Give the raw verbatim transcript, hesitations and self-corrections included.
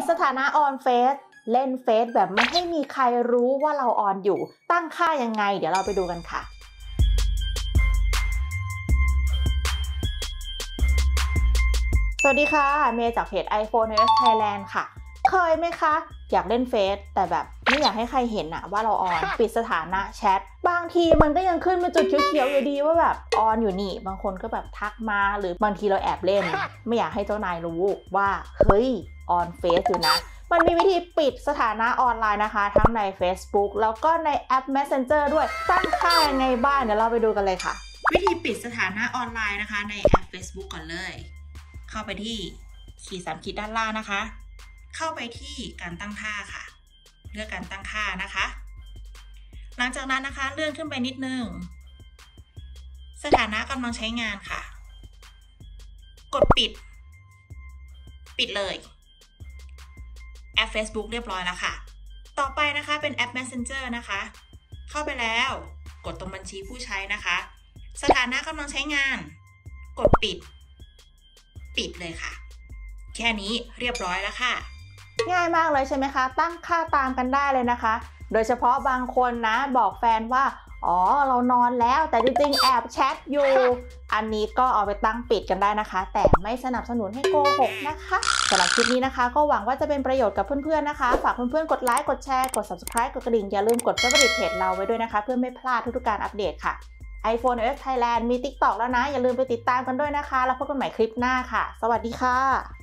สถานะออนเฟซเล่นเฟซแบบไม่ให้มีใครรู้ว่าเราออนอยู่ตั้งค่ายังไงเดี๋ยวเราไปดูกันค่ะสวัสดีค่ะเมย์จากเพจ iPhone ไอ โอ เอส Thailand ค่ะเคยไหมคะอยากเล่นเฟซแต่แบบไม่อยากให้ใครเห็นอะว่าเราออนปิดสถานะแชทบางทีมันก็ยังขึ้นเป็นจุดเขียวๆอยู่ดีว่าแบบออนอยู่นี่บางคนก็แบบทักมาหรือบางทีเราแอบเล่นไม่อยากให้เจ้านายรู้ว่าเฮ้ยออนเฟซอยู่นะมันมีวิธีปิดสถานะออนไลน์นะคะทั้งใน Facebook แล้วก็ในแอป Messenger ด้วยตั้งค่ายังไงบ้างเดี๋ยวเราไปดูกันเลยค่ะวิธีปิดสถานะออนไลน์นะคะในแอป Facebook ก่อนเลยเข้าไปที่ขีดสามขีดด้านล่างนะคะเข้าไปที่การตั้งค่าค่ะเลือกการตั้งค่านะคะหลังจากนั้นนะคะเลื่อนขึ้นไปนิดนึงสถานะกำลังใช้งานค่ะกดปิดปิดเลยแอป Facebook เรียบร้อยแล้วค่ะต่อไปนะคะเป็นแอป Messenger นะคะเข้าไปแล้วกดตรงบัญชีผู้ใช้นะคะสถานะกำลังใช้งานกดปิดปิดเลยค่ะแค่นี้เรียบร้อยแล้วค่ะง่ายมากเลยใช่ไหมคะตั้งค่าตามกันได้เลยนะคะโดยเฉพาะบางคนนะบอกแฟนว่าอ๋อเรานอนแล้วแต่จริงๆแอบแชทอยู่อันนี้ก็เอาไปตั้งปิดกันได้นะคะแต่ไม่สนับสนุนให้โกหกนะคะสำหรับคลิปนี้นะคะก็หวังว่าจะเป็นประโยชน์กับเพื่อนๆนะคะฝากเพื่อนๆกดไลค์กดแชร์กด Subscribe กดกระดิ่งอย่าลืมกด Favorite เพจเราไว้ด้วยนะคะเพื่อไม่พลาดทุกๆการอัปเดตค่ะ iPhone ไอ โอ เอส Thailand มี TikTok แล้วนะอย่าลืมไปติดตามกันด้วยนะคะแล้วพบกันใหม่คลิปหน้าค่ะสวัสดีค่ะ